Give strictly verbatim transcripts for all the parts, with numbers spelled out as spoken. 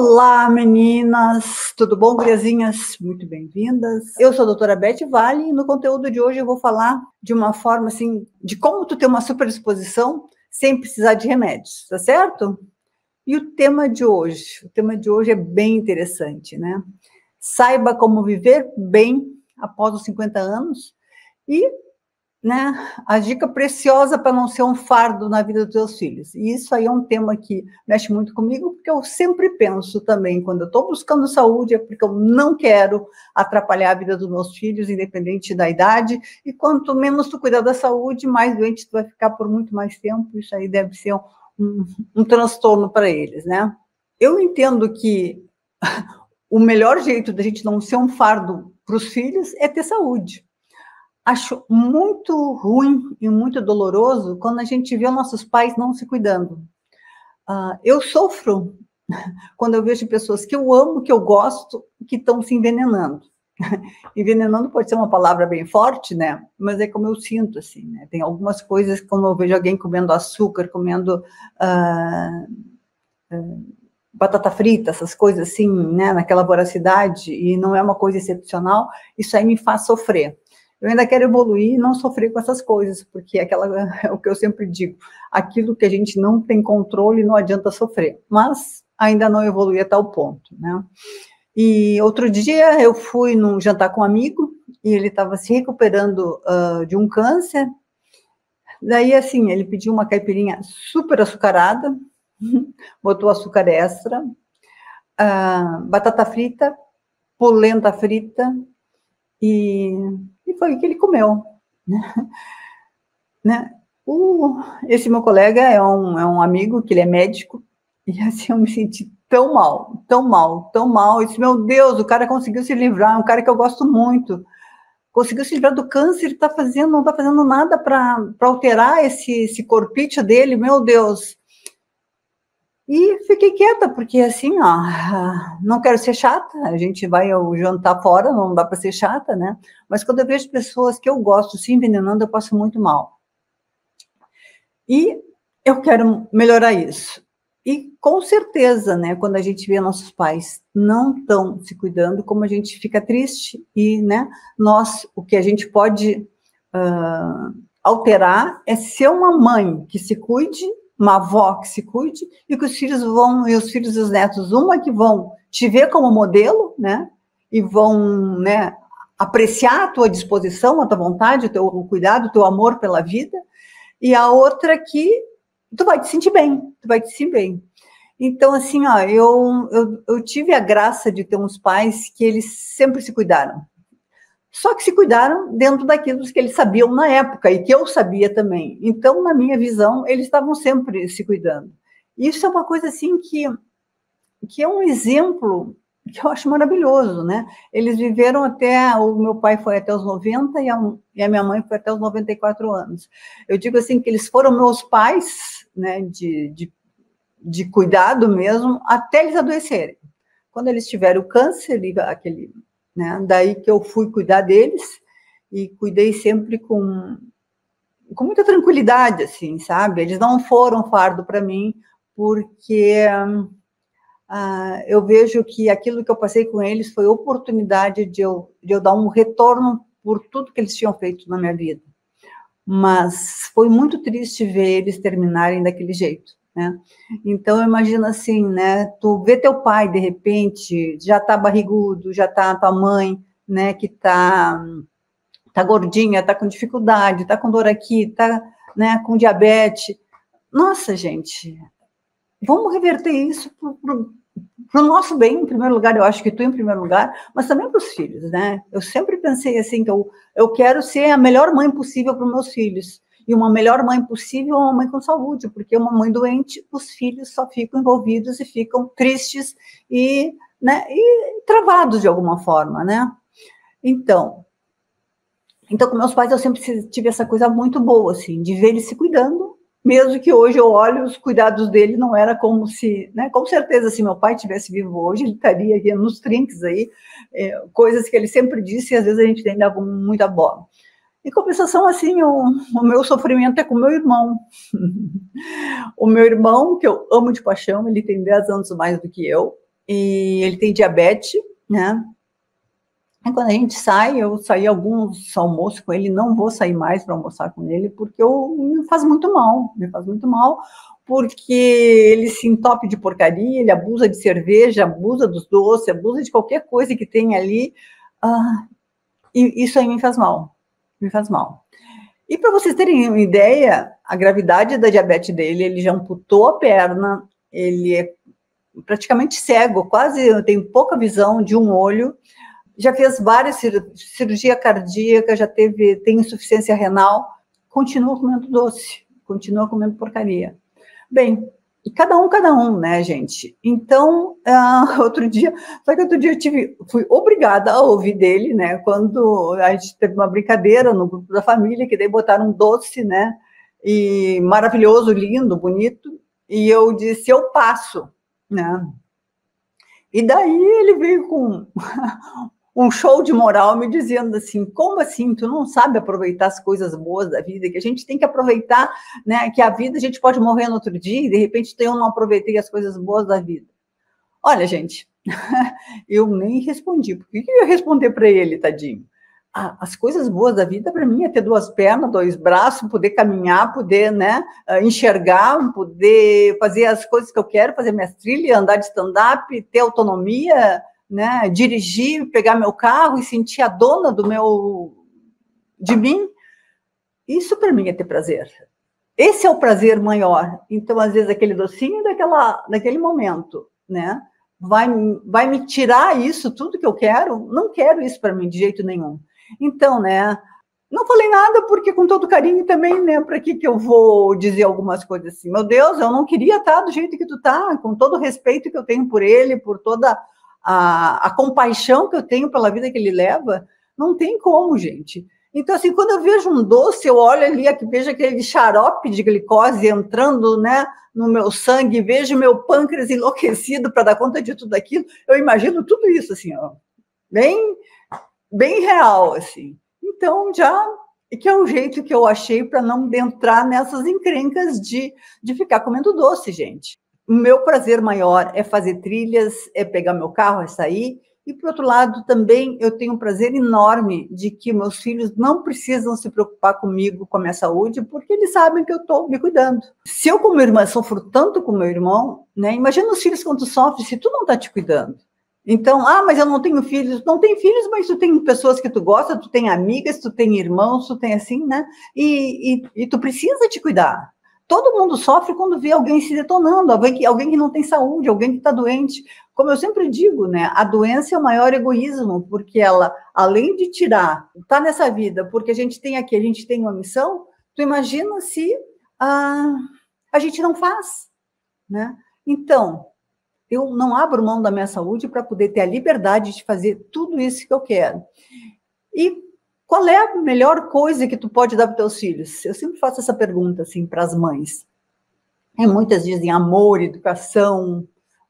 Olá, meninas! Tudo bom, guriazinhas? Muito bem-vindas. Eu sou a doutora Beth Vale e no conteúdo de hoje eu vou falar de uma forma, assim, de como tu ter uma superdisposição sem precisar de remédios, tá certo? E o tema de hoje, o tema de hoje é bem interessante, né? Saiba como viver bem após os cinquenta anos e, né, a dica preciosa para não ser um fardo na vida dos teus filhos. E isso aí é um tema que mexe muito comigo, porque eu sempre penso também, quando eu estou buscando saúde, é porque eu não quero atrapalhar a vida dos meus filhos, independente da idade, e quanto menos tu cuidar da saúde, mais doente tu vai ficar por muito mais tempo. Isso aí deve ser um, um, um transtorno para eles, né? Eu entendo que o melhor jeito da gente não ser um fardo para os filhos é ter saúde. Acho muito ruim e muito doloroso quando a gente vê nossos pais não se cuidando. Uh, eu sofro quando eu vejo pessoas que eu amo, que eu gosto, que estão se envenenando. Envenenando pode ser uma palavra bem forte, né? Mas é como eu sinto, assim, né? Tem algumas coisas, quando eu vejo alguém comendo açúcar, comendo uh, uh, batata frita, essas coisas assim, né? Naquela voracidade, e não é uma coisa excepcional, isso aí me faz sofrer. Eu ainda quero evoluir e não sofrer com essas coisas, porque aquela, é o que eu sempre digo, aquilo que a gente não tem controle não adianta sofrer, mas ainda não evolui a tal ponto, né? E outro dia eu fui num jantar com um amigo, e ele estava se recuperando uh, de um câncer, daí assim, ele pediu uma caipirinha super açucarada, botou açúcar extra, uh, batata frita, polenta frita, e, e foi o que ele comeu, né? né? O, esse meu colega é um, é um amigo, que ele é médico, e assim eu me senti tão mal, tão mal, tão mal, eu disse, meu Deus, o cara conseguiu se livrar, é um cara que eu gosto muito, conseguiu se livrar do câncer, ele tá fazendo, não está fazendo nada para alterar esse, esse corpite dele, meu Deus. E fiquei quieta, porque assim, ó, não quero ser chata, a gente vai ao jantar fora, não dá para ser chata, né? Mas quando eu vejo pessoas que eu gosto se envenenando, eu passo muito mal. E eu quero melhorar isso. E com certeza, né, quando a gente vê nossos pais não estão se cuidando, como a gente fica triste, e, né, nós, o que a gente pode uh, alterar é ser uma mãe que se cuide, uma avó que se cuide, e que os filhos vão, e os filhos e os netos, uma que vão te ver como modelo, né, e vão, né, apreciar a tua disposição, a tua vontade, o teu cuidado, o teu amor pela vida, e a outra que tu vai te sentir bem, tu vai te sentir bem. Então, assim, ó, eu, eu, eu tive a graça de ter uns pais que eles sempre se cuidaram. Só que se cuidaram dentro daquilo que eles sabiam na época, e que eu sabia também. Então, na minha visão, eles estavam sempre se cuidando. Isso é uma coisa, assim, que, que é um exemplo que eu acho maravilhoso, né? Eles viveram até, o meu pai foi até os noventa e a, e a minha mãe foi até os noventa e quatro anos. Eu digo assim, que eles foram meus pais, né, de, de, de cuidado mesmo, até eles adoecerem. Quando eles tiveram câncer, aquele... Né? Daí que eu fui cuidar deles, e cuidei sempre com, com muita tranquilidade, assim, sabe? Eles não foram fardo para mim, porque uh, eu vejo que aquilo que eu passei com eles foi oportunidade de eu, de eu dar um retorno por tudo que eles tinham feito na minha vida. Mas foi muito triste ver eles terminarem daquele jeito, né? Então, eu imagino assim, né, tu vê teu pai, de repente, já tá barrigudo, já tá tua mãe, né, que tá, tá gordinha, tá com dificuldade, tá com dor aqui, tá, né, com diabetes. Nossa, gente, vamos reverter isso pro, pro, pro nosso bem, em primeiro lugar, eu acho que tu em primeiro lugar, mas também para os filhos, né? Eu sempre pensei assim, que eu, eu quero ser a melhor mãe possível para os meus filhos. E uma melhor mãe possível é uma mãe com saúde, porque uma mãe doente, os filhos só ficam envolvidos e ficam tristes e, né, e travados de alguma forma, né? Então, então, com meus pais eu sempre tive essa coisa muito boa, assim, de ver eles se cuidando, mesmo que hoje eu olho os cuidados dele, não era como se, né, com certeza, se meu pai tivesse vivo hoje, ele estaria aqui nos trinques aí, é, coisas que ele sempre disse, e às vezes a gente tem dado muita bola. Em compensação, assim, o, o meu sofrimento é com o meu irmão. O meu irmão, que eu amo de paixão, ele tem dez anos mais do que eu, e ele tem diabetes, né? E quando a gente sai, eu saí alguns almoços com ele, não vou sair mais para almoçar com ele, porque eu, me faz muito mal, me faz muito mal, porque ele se entope de porcaria, ele abusa de cerveja, abusa dos doces, abusa de qualquer coisa que tem ali, ah, e isso aí me faz mal, me faz mal. E para vocês terem uma ideia, a gravidade da diabetes dele, ele já amputou a perna, ele é praticamente cego, quase tem pouca visão de um olho, já fez várias cir cirurgia cardíaca, já teve, tem insuficiência renal, continua comendo doce, continua comendo porcaria. Bem, cada um, cada um, né, gente? Então, uh, outro dia, só que outro dia eu tive, fui obrigada a ouvir dele, né, quando a gente teve uma brincadeira no grupo da família, que daí botaram um doce, né, e maravilhoso, lindo, bonito, e eu disse, eu passo, né? E daí ele veio com um show de moral me dizendo assim, como assim, tu não sabe aproveitar as coisas boas da vida, que a gente tem que aproveitar, né, que a vida a gente pode morrer no outro dia e de repente eu não aproveitei as coisas boas da vida. Olha, gente, eu nem respondi, porque o que eu ia responder para ele, tadinho? Ah, as coisas boas da vida para mim é ter duas pernas, dois braços, poder caminhar, poder, né, enxergar, poder fazer as coisas que eu quero, fazer minhas trilhas, andar de stand-up, ter autonomia, né, dirigir, pegar meu carro e sentir a dona do meu, de mim, isso para mim é ter prazer. Esse é o prazer maior. Então, às vezes, aquele docinho daquela, daquele momento, né, vai, vai me tirar isso, tudo que eu quero, não quero isso para mim de jeito nenhum. Então, né, não falei nada porque com todo carinho também, né, para que que eu vou dizer algumas coisas assim, meu Deus, eu não queria estar do jeito que tu tá, com todo o respeito que eu tenho por ele, por toda A, a compaixão que eu tenho pela vida que ele leva, não tem como, gente. Então, assim, quando eu vejo um doce, eu olho ali, vejo aquele xarope de glicose entrando, né, no meu sangue, vejo meu pâncreas enlouquecido para dar conta de tudo aquilo, eu imagino tudo isso, assim, ó, bem, bem real, assim. Então, já, que é o jeito que eu achei para não entrar nessas encrencas de, de ficar comendo doce, gente. O meu prazer maior é fazer trilhas, é pegar meu carro, é sair. E, por outro lado, também eu tenho um prazer enorme de que meus filhos não precisam se preocupar comigo, com a minha saúde, porque eles sabem que eu estou me cuidando. Se eu, como irmã, sofro tanto com meu irmão, né, imagina os filhos quanto sofrem se tu não está te cuidando. Então, ah, mas eu não tenho filhos. Não tem filhos, mas tu tem pessoas que tu gosta, tu tem amigas, tu tem irmãos, tu tem assim, né? E, e, e tu precisa te cuidar. Todo mundo sofre quando vê alguém se detonando, alguém que, alguém que não tem saúde, alguém que está doente. Como eu sempre digo, né, a doença é o maior egoísmo, porque ela, além de tirar, está nessa vida, porque a gente tem aqui, a gente tem uma missão, tu imagina se ah, a gente não faz, né? Então, eu não abro mão da minha saúde para poder ter a liberdade de fazer tudo isso que eu quero. E qual é a melhor coisa que tu pode dar para os teus filhos? Eu sempre faço essa pergunta, assim, para as mães. E muitas dizem amor, educação,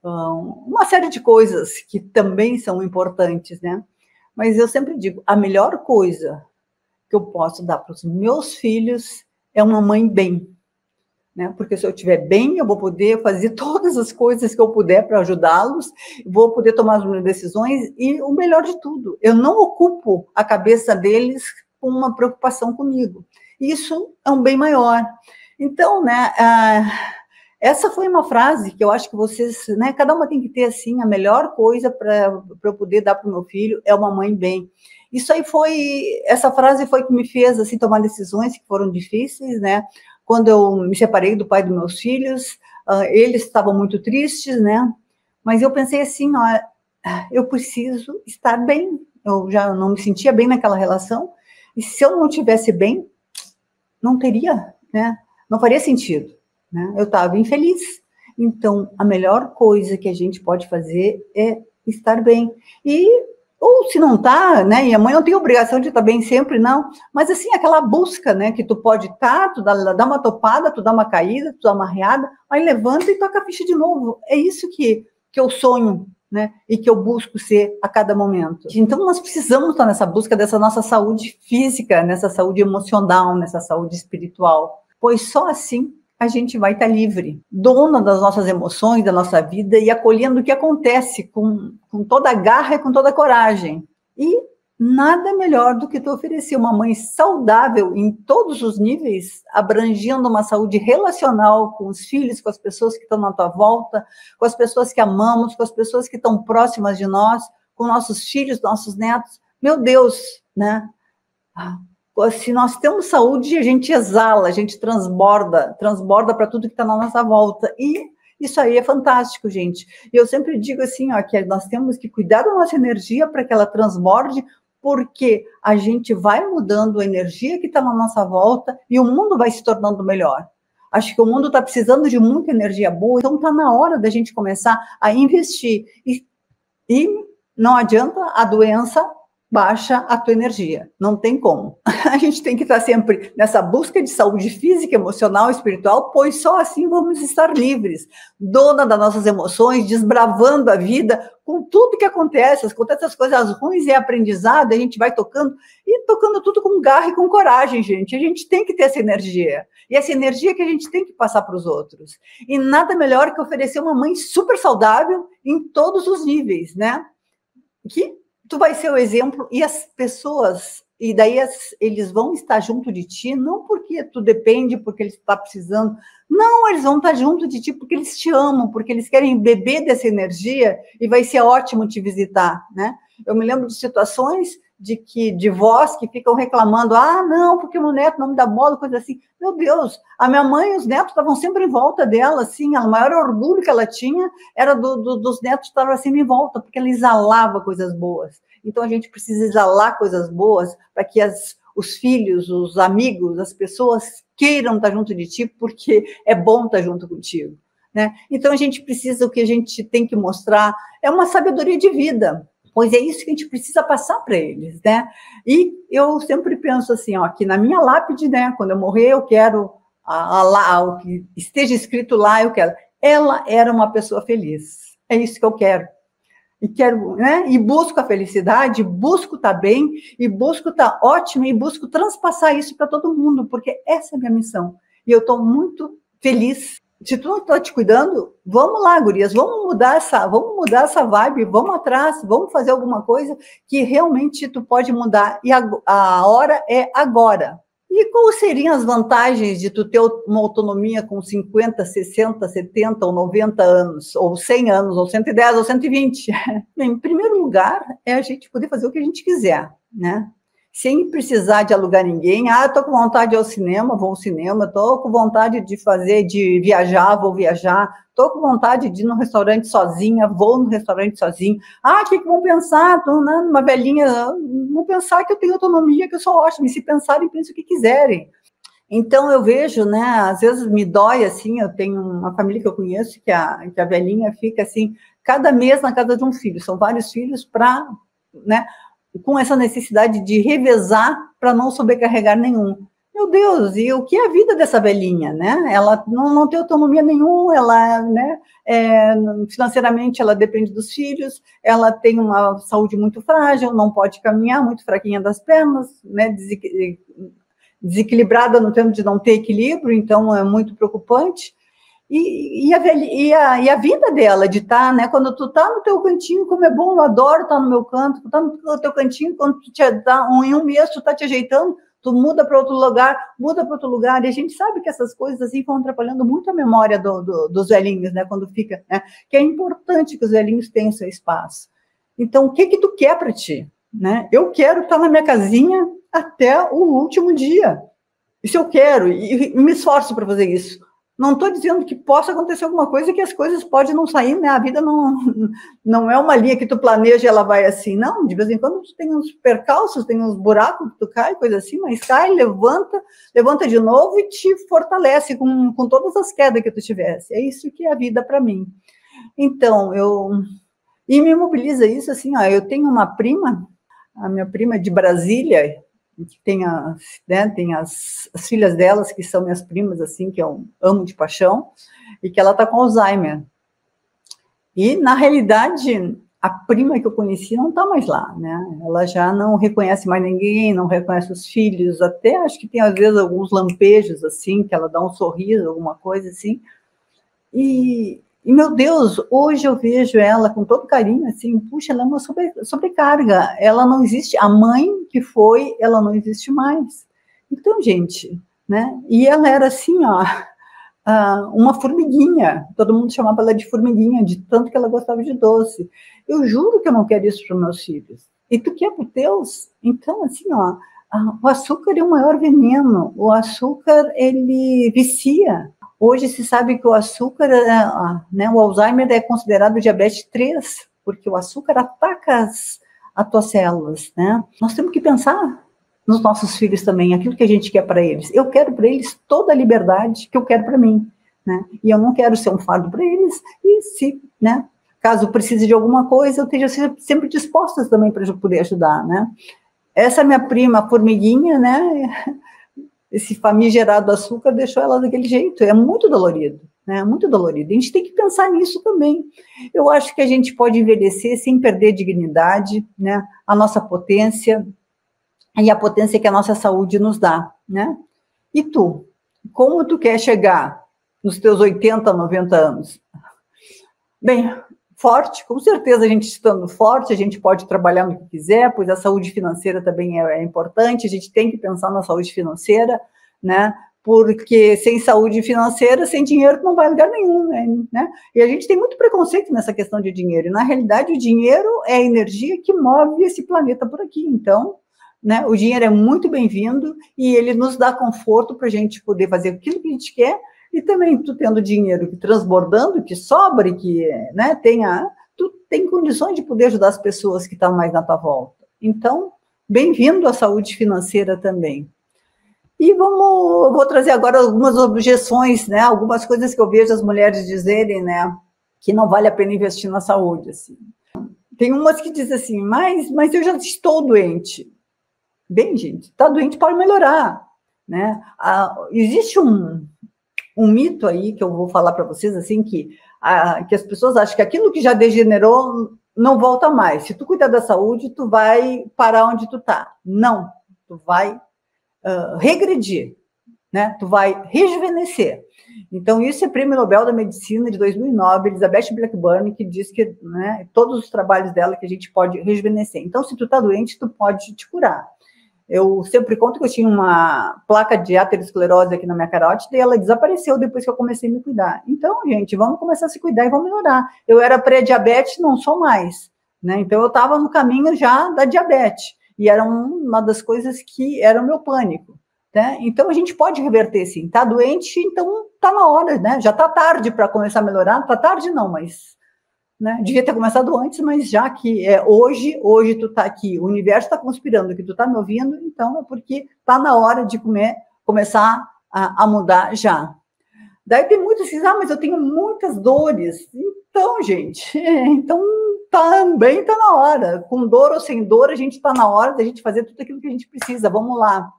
uma série de coisas que também são importantes, né? Mas eu sempre digo, a melhor coisa que eu posso dar para os meus filhos é uma mãe bem, né? Porque se eu estiver bem, eu vou poder fazer todas as coisas que eu puder para ajudá-los, vou poder tomar as minhas decisões e o melhor de tudo, eu não ocupo a cabeça deles com uma preocupação comigo. Isso é um bem maior. Então, né, ah, essa foi uma frase que eu acho que vocês, né, cada uma tem que ter assim, a melhor coisa para eu poder dar para o meu filho é uma mãe bem. Isso aí foi, essa frase foi que me fez assim tomar decisões que foram difíceis, né? Quando eu me separei do pai dos meus filhos, uh, eles estavam muito tristes, né? Mas eu pensei assim, ó, eu preciso estar bem. Eu já não me sentia bem naquela relação, e se eu não estivesse bem, não teria, né? Não faria sentido, né? Eu estava infeliz. Então, a melhor coisa que a gente pode fazer é estar bem. E ou se não tá, né, e a mãe não tem obrigação de estar bem sempre, não, mas assim, aquela busca, né, que tu pode estar, tu dá, dá uma topada, tu dá uma caída, tu dá uma riada, aí levanta e toca a ficha de novo. É isso que, que eu sonho, né, e que eu busco ser a cada momento. Então, nós precisamos estar nessa busca dessa nossa saúde física, nessa saúde emocional, nessa saúde espiritual, pois só assim a gente vai estar livre, dona das nossas emoções, da nossa vida e acolhendo o que acontece com, com toda a garra e com toda a coragem. E nada melhor do que tu oferecer uma mãe saudável em todos os níveis, abrangendo uma saúde relacional com os filhos, com as pessoas que estão na tua volta, com as pessoas que amamos, com as pessoas que estão próximas de nós, com nossos filhos, nossos netos. Meu Deus, né? Se nós temos saúde, a gente exala, a gente transborda, transborda para tudo que está na nossa volta. E isso aí é fantástico, gente. E eu sempre digo assim, ó, que nós temos que cuidar da nossa energia para que ela transborde, porque a gente vai mudando a energia que está na nossa volta e o mundo vai se tornando melhor. Acho que o mundo está precisando de muita energia boa, então está na hora da gente começar a investir. E, e não adianta a doença baixa a tua energia, não tem como. A gente tem que estar sempre nessa busca de saúde física, emocional, espiritual, pois só assim vamos estar livres, dona das nossas emoções, desbravando a vida com tudo que acontece, acontece as coisas ruins, é aprendizado, a gente vai tocando, e tocando tudo com garra e com coragem, gente. A gente tem que ter essa energia, e essa energia que a gente tem que passar para os outros. E nada melhor que oferecer uma mãe super saudável em todos os níveis, né? Que tu vai ser o exemplo e as pessoas, e daí as, eles vão estar junto de ti, não porque tu depende, porque eles estão precisando, não, eles vão estar junto de ti porque eles te amam, porque eles querem beber dessa energia e vai ser ótimo te visitar, né? Eu me lembro de situações de que de vós que ficam reclamando, ah, não, porque o meu neto não me dá bola, coisa assim. Meu Deus, a minha mãe e os netos estavam sempre em volta dela, assim, o maior orgulho que ela tinha era do, do, dos netos que estavam sempre em volta, porque ela exalava coisas boas. Então, a gente precisa exalar coisas boas para que as, os filhos, os amigos, as pessoas queiram estar junto de ti, porque é bom estar junto contigo, né? Então, a gente precisa, o que a gente tem que mostrar é uma sabedoria de vida, pois é isso que a gente precisa passar para eles, né? E eu sempre penso assim, ó, que na minha lápide, né, quando eu morrer, eu quero a, a, a, o que esteja escrito lá, eu quero. Ela era uma pessoa feliz. É isso que eu quero. E quero, né? E busco a felicidade, busco estar bem, e busco estar ótimo, e busco transpassar isso para todo mundo, porque essa é a minha missão. E eu estou muito feliz. Se tu não está te cuidando, vamos lá, gurias, vamos mudar essa, vamos mudar essa vibe, vamos atrás, vamos fazer alguma coisa que realmente tu pode mudar. E a, a hora é agora. E quais seriam as vantagens de tu ter uma autonomia com cinquenta, sessenta, setenta ou noventa anos, ou cem anos, ou cento e dez, ou cento e vinte? Bem, em primeiro lugar, é a gente poder fazer o que a gente quiser, né? Sem precisar de alugar ninguém. Ah, estou com vontade de ir ao cinema, vou ao cinema. Estou com vontade de fazer, de viajar, vou viajar. Estou com vontade de ir no restaurante sozinha, vou no restaurante sozinho. Ah, o que, que vão pensar? Estou né, numa velhinha, vão pensar que eu tenho autonomia, que eu sou ótima. E se pensarem, pensem o que quiserem. Então, eu vejo, né, às vezes me dói, assim, eu tenho uma família que eu conheço, que a, que a velhinha fica, assim, cada mês na casa de um filho. São vários filhos para, né, com essa necessidade de revezar para não sobrecarregar nenhum. Meu Deus, e o que é a vida dessa velhinha, né? Ela não, não tem autonomia nenhuma, ela, né, é, financeiramente ela depende dos filhos, ela tem uma saúde muito frágil, não pode caminhar, muito fraquinha das pernas, né, desequilibrada no termo de não ter equilíbrio, então é muito preocupante. E, e, a, e, a, e a vida dela, de estar, né, quando tu tá no teu cantinho, como é bom, eu adoro estar no meu canto, tu tá no teu cantinho, quando tu te dá, em um mês tu tá te ajeitando, tu muda para outro lugar, muda para outro lugar, e a gente sabe que essas coisas assim vão atrapalhando muito a memória do, do, dos velhinhos, né, quando fica, né, que é importante que os velhinhos tenham seu espaço. Então, o que que tu quer para ti, né? Eu quero estar na minha casinha até o último dia, isso eu quero, e, e me esforço para fazer isso. Não estou dizendo que possa acontecer alguma coisa, que as coisas podem não sair, né? A vida não, não é uma linha que tu planeja e ela vai assim, não. De vez em quando tu tem uns percalços, tem uns buracos que tu cai, coisa assim, mas cai, levanta, levanta de novo e te fortalece com, com todas as quedas que tu tivesse. É isso que é a vida para mim. Então, eu... E me mobiliza isso, assim, ó, eu tenho uma prima, a minha prima de Brasília, que tem, as, né, tem as, as filhas delas, que são minhas primas, assim, que eu amo de paixão, e que ela está com Alzheimer. E, na realidade, a prima que eu conheci não está mais lá, né? Ela já não reconhece mais ninguém, não reconhece os filhos, até acho que tem às vezes alguns lampejos assim, que ela dá um sorriso, alguma coisa assim. E, e meu Deus, hoje eu vejo ela com todo carinho, assim, puxa, ela é uma sobre, sobrecarga, ela não existe, a mãe que foi, ela não existe mais. Então, gente, né? E ela era assim, ó, uma formiguinha, todo mundo chamava ela de formiguinha, de tanto que ela gostava de doce. Eu juro que eu não quero isso para os meus filhos. E tu quer para os teus? Então, assim, ó, o açúcar é o maior veneno. O açúcar, ele vicia. Hoje se sabe que o açúcar, né, o Alzheimer é considerado diabetes três, porque o açúcar ataca as, as tuas células, né? Nós temos que pensar nos nossos filhos também, aquilo que a gente quer para eles. Eu quero para eles toda a liberdade que eu quero para mim, né? E eu não quero ser um fardo para eles, e se, né, caso precise de alguma coisa, eu esteja sempre disposta também para poder ajudar, né? Essa minha prima, formiguinha, né, esse famigerado açúcar deixou ela daquele jeito, é muito dolorido, né, muito dolorido. A gente tem que pensar nisso também. Eu acho que a gente pode envelhecer sem perder dignidade, né, a nossa potência, e a potência que a nossa saúde nos dá, né? E tu? Como tu quer chegar nos teus oitenta, noventa anos? Bem, forte, com certeza a gente estando forte, a gente pode trabalhar no que quiser, pois a saúde financeira também é, é importante, a gente tem que pensar na saúde financeira, né? Porque sem saúde financeira, sem dinheiro, não vai a lugar nenhum, né? E a gente tem muito preconceito nessa questão de dinheiro, e na realidade o dinheiro é a energia que move esse planeta por aqui, então... Né? O dinheiro é muito bem-vindo e ele nos dá conforto para a gente poder fazer aquilo que a gente quer, e também tu tendo dinheiro que transbordando, que sobra, que, né, tenha, tu tem condições de poder ajudar as pessoas que estão mais na tua volta. Então, bem-vindo à saúde financeira também. E vamos, eu vou trazer agora algumas objeções, né, algumas coisas que eu vejo as mulheres dizerem, né, que não vale a pena investir na saúde. Assim. Tem umas que dizem assim, mas, mas eu já estou doente. Bem, gente, está doente, pode melhorar, né? Ah, existe um, um mito aí que eu vou falar para vocês, assim, que, ah, que as pessoas acham que aquilo que já degenerou não volta mais. Se tu cuidar da saúde, tu vai parar onde tu tá. Não, tu vai uh, regredir, né? Tu vai rejuvenescer. Então, isso é Prêmio Nobel da Medicina de dois mil e nove, Elizabeth Blackburn, que diz que, né, todos os trabalhos dela que a gente pode rejuvenescer. Então, se tu tá doente, tu pode te curar. Eu sempre conto que eu tinha uma placa de aterosclerose aqui na minha carótida e ela desapareceu depois que eu comecei a me cuidar. Então, gente, vamos começar a se cuidar e vamos melhorar. Eu era pré-diabetes, não sou mais, né? Então, eu estava no caminho já da diabetes. E era uma das coisas que era o meu pânico, né? Então, a gente pode reverter, sim. Está doente, então está na hora, né? Já está tarde para começar a melhorar. Está tarde não, mas... Né? Devia ter começado antes, mas já que é hoje, hoje tu tá aqui, o universo está conspirando que tu tá me ouvindo, então é porque tá na hora de comer, começar a, a mudar já. Daí tem muitos que dizem, ah, mas eu tenho muitas dores. Então, gente, então também tá na hora. Com dor ou sem dor, a gente tá na hora da gente fazer tudo aquilo que a gente precisa, vamos lá.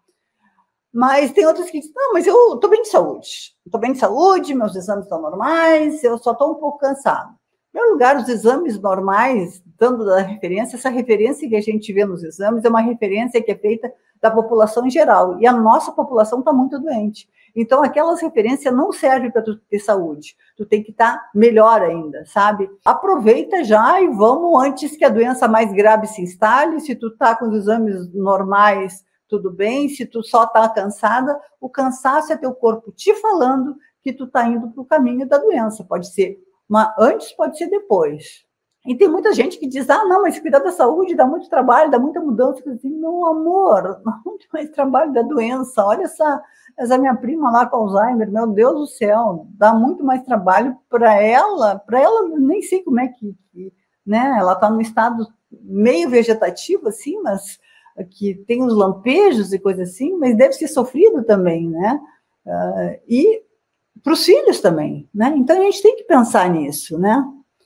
Mas tem outros que dizem, não, mas eu tô bem de saúde. Estou bem de saúde, meus exames estão normais, eu só estou um pouco cansado. Em primeiro lugar, os exames normais, dando da referência, essa referência que a gente vê nos exames é uma referência que é feita da população em geral, e a nossa população está muito doente. Então, aquelas referências não servem para tu ter saúde, tu tem que estar melhor ainda, sabe? Aproveita já e vamos antes que a doença mais grave se instale. Se tu está com os exames normais, tudo bem. Se tu só está cansada, o cansaço é teu corpo te falando que tu está indo para o caminho da doença, pode ser mas antes, pode ser depois. E tem muita gente que diz, ah, não, mas cuidar da saúde dá muito trabalho, dá muita mudança. Eu digo, meu amor, dá muito mais trabalho da doença. Olha essa, essa minha prima lá com Alzheimer, meu Deus do céu, dá muito mais trabalho para ela, para ela, nem sei como é que, que né, ela está num estado meio vegetativo, assim, mas que tem os lampejos e coisa assim, mas deve ser sofrido também, né? Uh, e para os filhos também, né? Então, a gente tem que pensar nisso, né?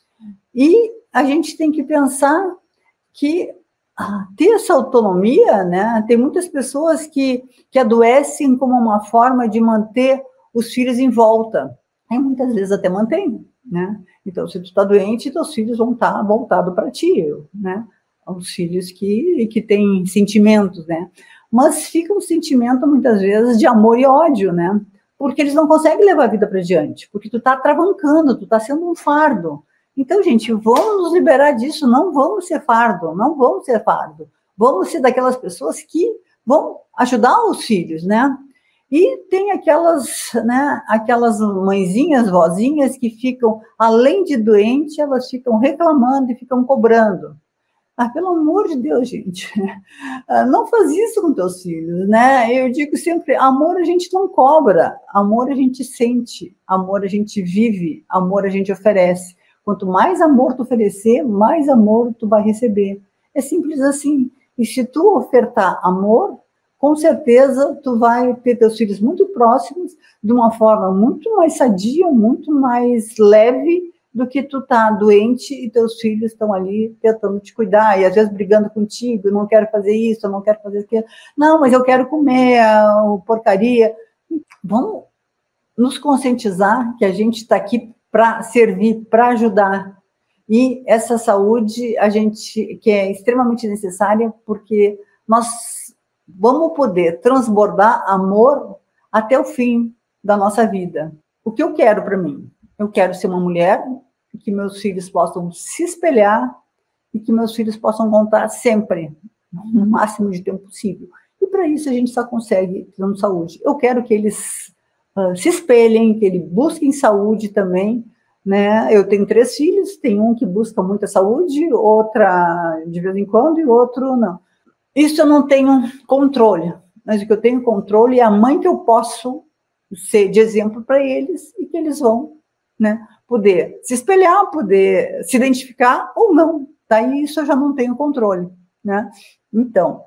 E a gente tem que pensar que ah, ter essa autonomia, né? Tem muitas pessoas que, que adoecem como uma forma de manter os filhos em volta. E muitas vezes até mantém, né? Então, se tu está doente, teus filhos vão estar voltados para ti, né? Os filhos que, que têm sentimentos, né? Mas fica um sentimento, muitas vezes, de amor e ódio, né? Porque eles não conseguem levar a vida para diante, porque tu está travancando, tu está sendo um fardo. Então, gente, vamos nos liberar disso, não vamos ser fardo, não vamos ser fardo. Vamos ser daquelas pessoas que vão ajudar os filhos, né? E tem aquelas, né, aquelas mãezinhas, vozinhas que ficam, além de doente, elas ficam reclamando e ficam cobrando. Ah, pelo amor de Deus, gente, não faz isso com teus filhos, né? Eu digo sempre, amor a gente não cobra, amor a gente sente, amor a gente vive, amor a gente oferece. Quanto mais amor tu oferecer, mais amor tu vai receber. É simples assim. E se tu ofertar amor, com certeza tu vai ter teus filhos muito próximos, de uma forma muito mais sadia, muito mais leve, do que tu tá doente e teus filhos estão ali tentando te cuidar, e às vezes brigando contigo, não quero fazer isso, eu não quero fazer aquilo. Não, mas eu quero comer a porcaria. Vamos nos conscientizar que a gente está aqui para servir, para ajudar. E essa saúde, a gente, que é extremamente necessária, porque nós vamos poder transbordar amor até o fim da nossa vida. O que eu quero para mim? Eu quero ser uma mulher que meus filhos possam se espelhar e que meus filhos possam contar sempre, no máximo de tempo possível. E para isso a gente só consegue tendo saúde. Eu quero que eles uh, se espelhem, que eles busquem saúde também, né? Eu tenho três filhos, tem um que busca muita saúde, outra de vez em quando e outro não. Isso eu não tenho controle, mas o que eu tenho controle é a mãe que eu posso ser de exemplo para eles e que eles vão, né, poder se espelhar, poder se identificar ou não. Daí isso eu já não tenho controle, né? Então,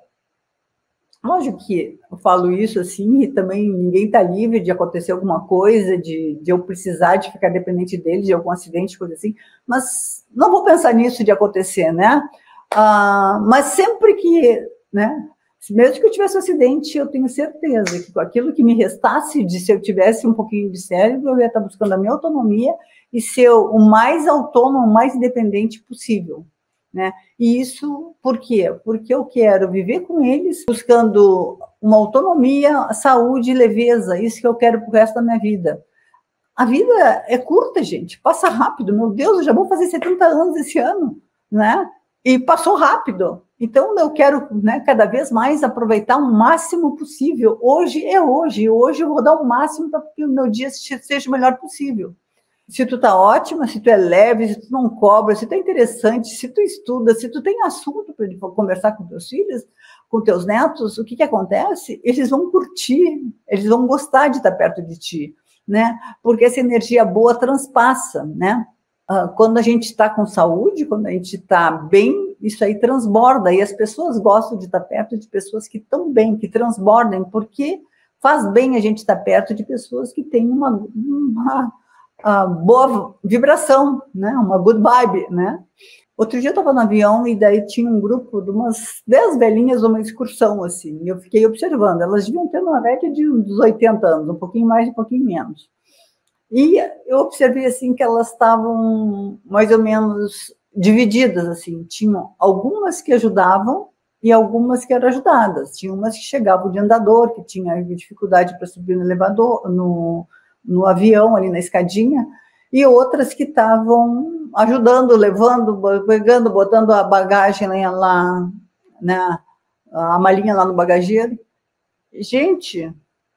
lógico que eu falo isso assim, e também ninguém está livre de acontecer alguma coisa, de, de eu precisar de ficar dependente dele, de algum acidente, coisa assim, mas não vou pensar nisso de acontecer, né? Ah, mas sempre que, né, mesmo que eu tivesse um acidente, eu tenho certeza que com aquilo que me restasse, de se eu tivesse um pouquinho de cérebro, eu ia estar buscando a minha autonomia e ser o mais autônomo, o mais independente possível, né? E isso, por quê? Porque eu quero viver com eles, buscando uma autonomia, saúde e leveza, isso que eu quero para o resto da minha vida. A vida é curta, gente, passa rápido, meu Deus, eu já vou fazer setenta anos esse ano, né? E passou rápido. Então, eu quero, né, cada vez mais aproveitar o máximo possível. Hoje é hoje, hoje eu vou dar o máximo para que o meu dia seja o melhor possível. Se tu tá ótima, se tu é leve, se tu não cobra, se tu é interessante, se tu estuda, se tu tem assunto para conversar com teus filhos, com teus netos, o que que acontece? Eles vão curtir, eles vão gostar de estar perto de ti, né? Porque essa energia boa transpassa, né? Uh, quando a gente está com saúde, quando a gente está bem, isso aí transborda, e as pessoas gostam de estar perto de pessoas que estão bem, que transbordem, porque faz bem a gente estar perto de pessoas que têm uma, uma, uma boa vibração, né? Uma good vibe, né? Outro dia eu estava no avião e daí tinha um grupo de umas dez velhinhas numa excursão, assim, e eu fiquei observando, elas deviam ter uma média de uns oitenta anos, um pouquinho mais, um pouquinho menos. E eu observei, assim, que elas estavam mais ou menos divididas, assim, tinham algumas que ajudavam e algumas que eram ajudadas. Tinha umas que chegavam de andador, que tinha dificuldade para subir no elevador, no, no avião, ali na escadinha, e outras que estavam ajudando, levando, pegando, botando a bagagem lá, né, a malinha lá no bagageiro. Gente,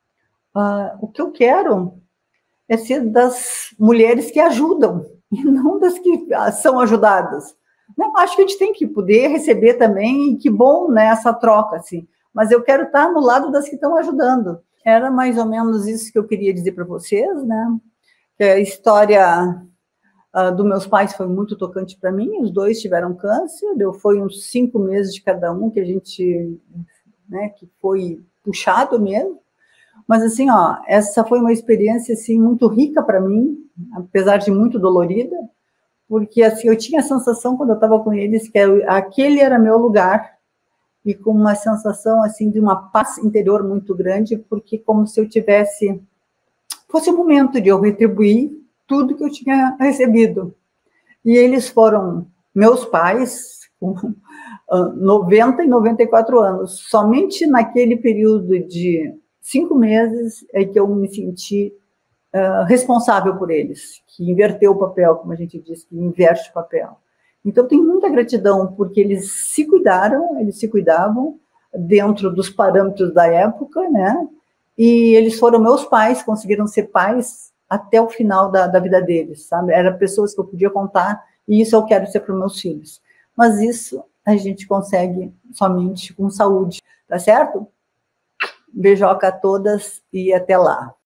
uh, o que eu quero é ser das mulheres que ajudam, e não das que são ajudadas. Não, acho que a gente tem que poder receber também, e que bom, né, essa troca, assim. Mas eu quero estar no lado das que estão ajudando. Era mais ou menos isso que eu queria dizer para vocês, né? Que a história uh, dos meus pais foi muito tocante para mim, os dois tiveram câncer, deu, foi uns cinco meses de cada um que a gente, né, que foi puxado mesmo. Mas, assim, ó, essa foi uma experiência, assim, muito rica para mim, apesar de muito dolorida, porque, assim, eu tinha a sensação, quando eu estava com eles, que eu, aquele era meu lugar, e com uma sensação, assim, de uma paz interior muito grande, porque como se eu tivesse... Fosse o momento de eu retribuir tudo que eu tinha recebido, E eles foram meus pais, com noventa e noventa e quatro anos. Somente naquele período de cinco meses é que eu me senti uh, responsável por eles, que inverteu o papel, como a gente diz, que inverte o papel. Então, eu tenho muita gratidão, porque eles se cuidaram, eles se cuidavam dentro dos parâmetros da época, né? E eles foram meus pais, conseguiram ser pais até o final da, da vida deles, sabe? Eram pessoas que eu podia contar, e isso eu quero ser para os meus filhos. Mas isso a gente consegue somente com saúde, tá certo? Beijoca a todas e até lá.